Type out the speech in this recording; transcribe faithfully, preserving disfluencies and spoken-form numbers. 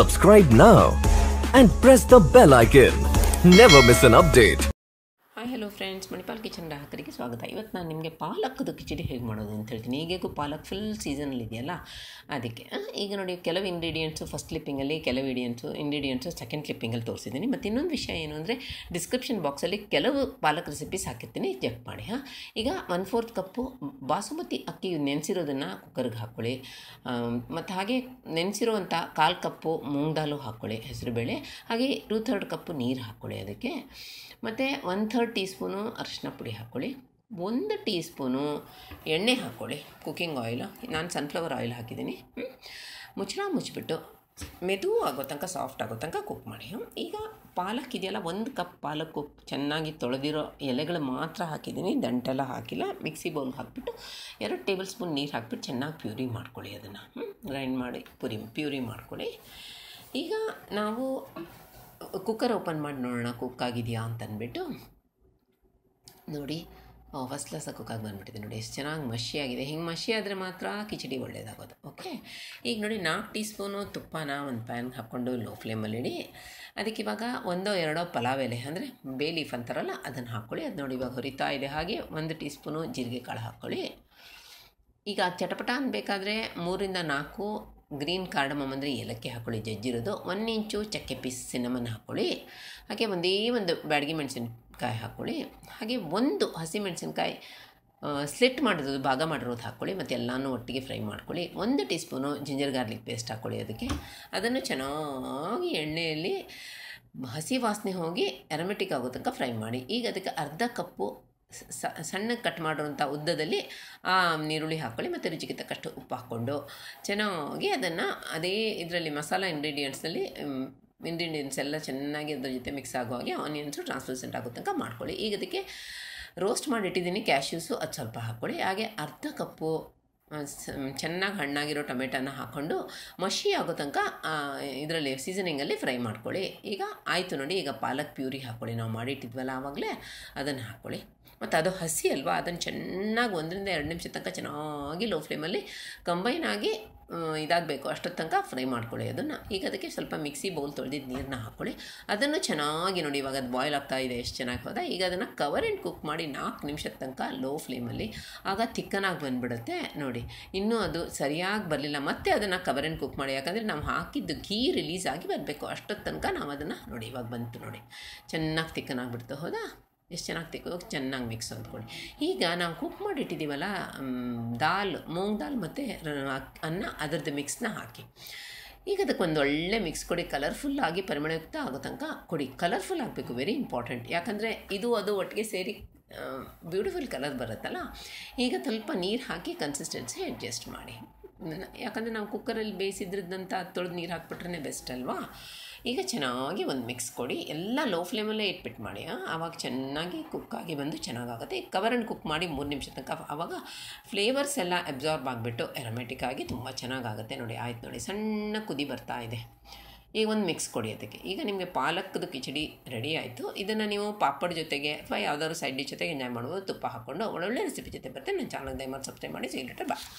Subscribe now and press the bell icon. Never miss an update. Hi hello friends, Manipal kitchen ಗ್ರಾಹಕರಿಗೆ ಸ್ವಾಗತ. ಇವತ್ತು ನಾನು ನಿಮಗೆ ಪಾಲಕ್ದು ಕಿಚಡಿ ಹೇಗೆ ಮಾಡೋದು ಅಂತ ಹೇಳ್ತೀನಿ. ಈಗೇಗೂ ಪಾಲಕ್ ಫುಲ್ ಸೀಸನಲ್ಲಿ ಇದೆಯಲ್ಲ, ಅದಕ್ಕೆ ಈಗ ನೋಡಿ ಕೆಲವು ಇಂಗ್ರೀಡಿಯೆಂಟ್ಸು ಫಸ್ಟ್ ಕ್ಲಿಪ್ಪಿಂಗಲ್ಲಿ, ಕೆಲವು ಇಂಡಿಯೆಂಟ್ಸು ಇಂಗ್ರೀಡಿಯೆಂಟ್ಸು ಸೆಕೆಂಡ್ ಕ್ಲಿಪ್ಪಿಂಗಲ್ಲಿ ತೋರಿಸಿದ್ದೀನಿ. ಮತ್ತು ಇನ್ನೊಂದು ವಿಷಯ ಏನು ಅಂದರೆ, ಡಿಸ್ಕ್ರಿಪ್ಷನ್ ಬಾಕ್ಸಲ್ಲಿ ಕೆಲವು ಪಾಲಕ್ ರೆಸಿಪೀಸ್ ಹಾಕಿರ್ತೀನಿ, ಚೆಕ್ ಮಾಡಿ. ಹಾಂ, ಈಗ ಒನ್ ಫೋರ್ತ್ ಕಪ್ಪು ಬಾಸುಮತಿ ಅಕ್ಕಿ ನೆನೆಸಿರೋದನ್ನು ಕುಕ್ಕರ್ಗೆ ಹಾಕ್ಕೊಳ್ಳಿ. ಮತ್ತು ಹಾಗೆ ನೆನೆಸಿರುವಂಥ ಕಾಲು ಕಪ್ಪು ಮೂಂಗ್ ದಾಲು ಹಾಕ್ಕೊಳ್ಳಿ, ಹೆಸರುಬೇಳೆ. ಹಾಗೆ ಟೂ ಥರ್ಡ್ ಕಪ್ಪು ನೀರು ಹಾಕ್ಕೊಳ್ಳಿ ಅದಕ್ಕೆ. ಮತ್ತು ಒನ್ ಥರ್ಡ್ ಟೀ ಸ್ಪೂನು ಅರಿಶಿನ ಪುಡಿ ಹಾಕ್ಕೊಳ್ಳಿ. ಒಂದು ಟೀ ಸ್ಪೂನು ಎಣ್ಣೆ ಹಾಕ್ಕೊಳ್ಳಿ, ಕುಕ್ಕಿಂಗ್ ಆಯಿಲು. ನಾನು ಸನ್ಫ್ಲವರ್ ಆಯಿಲ್ ಹಾಕಿದ್ದೀನಿ. ಮುಚ್ಚಳ ಮುಚ್ಚಿಬಿಟ್ಟು ಮೆದು ಆಗೋ ತನಕ, ಸಾಫ್ಟ್ ಆಗೋ ತನಕ ಕುಕ್ ಮಾಡಿ. ಈಗ ಪಾಲಕ್ ಇದೆಯಲ್ಲ, ಒಂದು ಕಪ್ ಪಾಲಕ್ಕು ಚೆನ್ನಾಗಿ ತೊಳೆದಿರೋ ಎಲೆಗಳು ಮಾತ್ರ ಹಾಕಿದ್ದೀನಿ, ದಂಟೆಲ್ಲ ಹಾಕಿಲ್ಲ. ಮಿಕ್ಸಿ ಬೌಲ್ಗೆ ಹಾಕಿಬಿಟ್ಟು ಎರಡು ಟೇಬಲ್ ಸ್ಪೂನ್ ನೀರು ಹಾಕ್ಬಿಟ್ಟು ಚೆನ್ನಾಗಿ ಪ್ಯೂರಿ ಮಾಡ್ಕೊಳ್ಳಿ. ಅದನ್ನು ಗ್ರೈಂಡ್ ಮಾಡಿ ಪುರಿ ಪ್ಯೂರಿ ಮಾಡ್ಕೊಳ್ಳಿ. ಈಗ ನಾವು ಕುಕ್ಕರ್ ಓಪನ್ ಮಾಡಿ ನೋಡೋಣ ಕುಕ್ ಆಗಿದೆಯಾ ಅಂತ ಅಂದ್ಬಿಟ್ಟು. ನೋಡಿ, ಫಸ್ಟ್ ಕ್ಲಾಸಾಗಿ ಕುಕ್ಕಾಗಿ ಬಂದುಬಿಟ್ಟಿದೆ. ನೋಡಿ ಎಷ್ಟು ಚೆನ್ನಾಗಿ ಮಷಿ ಆಗಿದೆ. ಹಿಂಗೆ ಮಷಿ ಆದರೆ ಮಾತ್ರ ಕಿಚಡಿ ಒಳ್ಳೆಯದಾಗೋದು. ಓಕೆ, ಈಗ ನೋಡಿ ನಾಲ್ಕು ಟೀ ಸ್ಪೂನು ತುಪ್ಪನ ಒಂದು ಪ್ಯಾನ್ಗೆ ಹಾಕ್ಕೊಂಡು ಲೋ ಫ್ಲೇಮಲ್ಲಿಡಿ. ಅದಕ್ಕೆ ಇವಾಗ ಒಂದೋ ಎರಡೋ ಪಲಾವ್ ಎಲೆ ಅಂದರೆ ಬೇ ಲೀಫ್ ಅಂತಾರಲ್ಲ, ಅದನ್ನು ಹಾಕ್ಕೊಳ್ಳಿ. ಅದು ನೋಡಿ ಇವಾಗ ಹುರಿತಾ ಇದೆ. ಹಾಗೆ ಒಂದು ಟೀ ಸ್ಪೂನು ಜೀರಿಗೆ ಕಾಳು ಹಾಕ್ಕೊಳ್ಳಿ. ಈಗ ಚಟಪಟ ಅನ್ಬೇಕಾದ್ರೆ ಮೂರಿಂದ ನಾಲ್ಕು ಗ್ರೀನ್ ಕಾರ್ಡಮಮ್ ಅಂದರೆ ಏಲಕ್ಕಿ ಹಾಕ್ಕೊಳ್ಳಿ, ಜಜ್ಜಿರೋದು. ಒಂದು ಇಂಚು ಚಕ್ಕೆ ಪೀಸ್ ಸಿನಮನ್ ಹಾಕ್ಕೊಳ್ಳಿ. ಹಾಗೆ ಒಂದೇ ಒಂದು ಬ್ಯಾಡಗಿ ಮೆಣಸಿನ್ಕಾಯಿ ಹಾಕ್ಕೊಳ್ಳಿ. ಹಾಗೆ ಒಂದು ಹಸಿಮೆಣಸಿನ್ಕಾಯಿ ಸ್ಲಿಟ್ ಮಾಡಿರೋದು, ಭಾಗ ಮಾಡಿರೋದು ಹಾಕ್ಕೊಳ್ಳಿ. ಮತ್ತು ಎಲ್ಲನೂ ಒಟ್ಟಿಗೆ ಫ್ರೈ ಮಾಡ್ಕೊಳ್ಳಿ. ಒಂದು teaspoon ginger garlic paste ಹಾಕ್ಕೊಳ್ಳಿ ಅದಕ್ಕೆ. ಅದನ್ನು ಚೆನ್ನಾಗಿ ಎಣ್ಣೆಯಲ್ಲಿ ಹಸಿ ವಾಸನೆ ಹೋಗಿ ಅರೋಮೆಟಿಕ್ ಆಗೋ ತನಕ ಫ್ರೈ ಮಾಡಿ. ಈಗ ಅದಕ್ಕೆ ಅರ್ಧ ಕಪ್ಪು ಸಣ್ಣಗೆ ಕಟ್ ಮಾಡಿರೋಂಥ ಉದ್ದದಲ್ಲಿ ಆ ನೀರುಳ್ಳಿ ಹಾಕ್ಕೊಳ್ಳಿ. ಮತ್ತು ರುಚಿಗೆ ತಕ್ಕಷ್ಟು ಉಪ್ಪು ಹಾಕ್ಕೊಂಡು ಚೆನ್ನಾಗಿ ಅದನ್ನು ಅದೇ ಇದರಲ್ಲಿ ಮಸಾಲ ಇಂಗ್ರೀಡಿಯೆಂಟ್ಸಲ್ಲಿ ಇಂಗ್ರೀಡಿಯೆಂಟ್ಸ್ ಎಲ್ಲ ಚೆನ್ನಾಗಿ ಅದ್ರ ಜೊತೆ ಮಿಕ್ಸ್ ಆಗೋ ಹಾಗೆ ಆನಿಯನ್ಸು ಟ್ರಾನ್ಸ್ಲೂಸೆಂಟ್ ಆಗೋ ತನಕ ಮಾಡ್ಕೊಳ್ಳಿ. ಈಗ ಅದಕ್ಕೆ ರೋಸ್ಟ್ ಮಾಡಿಟ್ಟಿದ್ದೀನಿ ಕ್ಯಾಶ್ಯೂಸು, ಅದು ಸ್ವಲ್ಪ ಹಾಕ್ಕೊಳ್ಳಿ. ಹಾಗೆ ಅರ್ಧ ಕಪ್ಪು ಚೆನ್ನಾಗಿ ಹಣ್ಣಾಗಿರೋ ಟೊಮೆಟೊನ ಹಾಕ್ಕೊಂಡು ಮಷಿ ಆಗೋ ತನಕ ಇದರಲ್ಲಿ ಸೀಸನಿಂಗಲ್ಲಿ ಫ್ರೈ ಮಾಡ್ಕೊಳ್ಳಿ. ಈಗ ಆಯಿತು ನೋಡಿ, ಈಗ ಪಾಲಕ್ ಪ್ಯೂರಿ ಹಾಕ್ಕೊಳ್ಳಿ. ನಾವು ಮಾಡಿಟ್ಟಿದ್ವಲ್ಲ ಆವಾಗಲೇ, ಅದನ್ನು ಹಾಕ್ಕೊಳ್ಳಿ. ಮತ್ತು ಅದು ಹಸಿ ಅಲ್ವಾ, ಅದನ್ನು ಚೆನ್ನಾಗಿ ಒಂದರಿಂದ ಎರಡು ನಿಮಿಷ ತನಕ ಚೆನ್ನಾಗಿ ಲೋ ಫ್ಲೇಮಲ್ಲಿ ಕಂಬೈನ್ ಆಗಿ ಇದಾಗಬೇಕು, ಅಷ್ಟೊತ್ತು ತನಕ ಫ್ರೈ ಮಾಡ್ಕೊಳ್ಳಿ ಅದನ್ನು. ಈಗ ಅದಕ್ಕೆ ಸ್ವಲ್ಪ ಮಿಕ್ಸಿ ಬೌಲ್ ತೊಳೆದಿದ್ದು ನೀರನ್ನ ಹಾಕ್ಕೊಳ್ಳಿ. ಅದನ್ನು ಚೆನ್ನಾಗಿ ನೋಡಿ, ಇವಾಗ ಅದು ಬಾಯ್ಲ್ ಆಗ್ತಾ ಇದೆ, ಎಷ್ಟು ಚೆನ್ನಾಗಿ ಹೋದ. ಈಗ ಅದನ್ನು ಕವರ್ ಆ್ಯಂಡ್ ಕುಕ್ ಮಾಡಿ ನಾಲ್ಕು ನಿಮಿಷದ ತನಕ ಲೋ ಫ್ಲೇಮಲ್ಲಿ. ಆಗ ತಿಕ್ಕನಾಗಿ ಬಂದುಬಿಡುತ್ತೆ ನೋಡಿ. ಇನ್ನೂ ಅದು ಸರಿಯಾಗಿ ಬರಲಿಲ್ಲ, ಮತ್ತೆ ಅದನ್ನು ಕವರ್ ಆ್ಯಂಡ್ ಕುಕ್ ಮಾಡಿ. ಯಾಕಂದರೆ ನಾವು ಹಾಕಿದ್ದು ಘೀ ರಿಲೀಸ್ ಆಗಿ ಬರಬೇಕು, ಅಷ್ಟೊತ್ತು ತನಕ ನಾವು ಅದನ್ನು ನೋಡಿ. ಇವಾಗ ಬಂತು ನೋಡಿ, ಚೆನ್ನಾಗಿ ತಿಕ್ಕನಾಗ್ಬಿಡ್ತು. ಹೌದಾ, ಎಷ್ಟು ಚೆನ್ನಾಗಿ ತಿಕ್ಕೋ, ಚೆನ್ನಾಗಿ ಮಿಕ್ಸ್ ಅಂದ್ಕೊಳ್ಳಿ. ಈಗ ನಾವು ಕುಕ್ ಮಾಡಿಟ್ಟಿದ್ದೀವಲ್ಲ ದಾಲ್, ಮೂಂಗ್ ದಾಲ್ ಮತ್ತು ಅನ್ನ, ಅದರದ್ದು ಮಿಕ್ಸ್ನ ಹಾಕಿ. ಈಗ ಅದಕ್ಕೆ ಒಂದು ಒಳ್ಳೆ ಮಿಕ್ಸ್ ಕೊಡಿ. ಕಲರ್ಫುಲ್ಲಾಗಿ ಪರಿಮಳಯುಕ್ತ ಆಗೋ ತನಕ ಕೊಡಿ. ಕಲರ್ಫುಲ್ ಆಗಬೇಕು, ವೆರಿ ಇಂಪಾರ್ಟೆಂಟ್. ಯಾಕಂದರೆ ಇದು ಅದು ಒಟ್ಟಿಗೆ ಸೇರಿ ಬ್ಯೂಟಿಫುಲ್ ಕಲರ್ ಬರುತ್ತಲ್ಲ. ಈಗ ಸ್ವಲ್ಪ ನೀರು ಹಾಕಿ ಕನ್ಸಿಸ್ಟೆನ್ಸಿ ಅಡ್ಜಸ್ಟ್ ಮಾಡಿ. ಯಾಕಂದರೆ ನಾವು ಕುಕ್ಕರಲ್ಲಿ ಬೇಯಿಸಿದ್ರದ್ದಂಥ ತೊಳೆದು ನೀರು ಹಾಕ್ಬಿಟ್ರೆ ಬೆಸ್ಟ್ ಅಲ್ವಾ. ಈಗ ಚೆನ್ನಾಗಿ ಒಂದು ಮಿಕ್ಸ್ ಕೊಡಿ. ಎಲ್ಲ ಲೋ ಫ್ಲೇಮಲ್ಲೇ ಇಟ್ಬಿಟ್ಟು ಮಾಡಿ, ಆವಾಗ ಚೆನ್ನಾಗಿ ಕುಕ್ಕಾಗಿ ಬಂದು ಚೆನ್ನಾಗಾಗುತ್ತೆ. ಕವರ್ ಆ್ಯಂಡ್ ಕುಕ್ ಮಾಡಿ ಮೂರು ನಿಮಿಷ ತನಕ. ಆವಾಗ ಫ್ಲೇವರ್ಸ್ ಎಲ್ಲ ಅಬ್ಸಾರ್ಬ್ ಆಗಿಬಿಟ್ಟು ಅರೋಮೆಟಿಕ್ ಆಗಿ ತುಂಬ ಚೆನ್ನಾಗಾಗುತ್ತೆ. ನೋಡಿ, ಆಯ್ತು ನೋಡಿ, ಸಣ್ಣ ಕುದಿ ಬರ್ತಾ ಇದೆ. ಈಗ ಒಂದು ಮಿಕ್ಸ್ ಕೊಡಿ ಅದಕ್ಕೆ. ಈಗ ನಿಮಗೆ ಪಾಲಕ್ದು ಕಿಚಡಿ ರೆಡಿ ಆಯಿತು. ಇದನ್ನು ನೀವು ಪಾಪಡ್ ಜೊತೆಗೆ ಅಥವಾ ಯಾವುದಾದ್ರು ಸೈಡ್ ಡಿಶ್ ಜೊತೆಗೆ ಎಂಜಾಯ್ ಮಾಡ್ಬೋದು. ತುಪ್ಪ ಹಾಕ್ಕೊಂಡು ಒಳ್ಳೊಳ್ಳೆ ರೆಸಿಪಿ ಜೊತೆ ಬರ್ತೇನೆ. ನನ್ನ ಚಾನಲ್ ದಯಮಾಡಿ ಸಬ್ಸ್ಕ್ರೈಬ್ ಮಾಡಿ. ಸಿಗ್ಲಿಟ್ರೆ ಬಾ.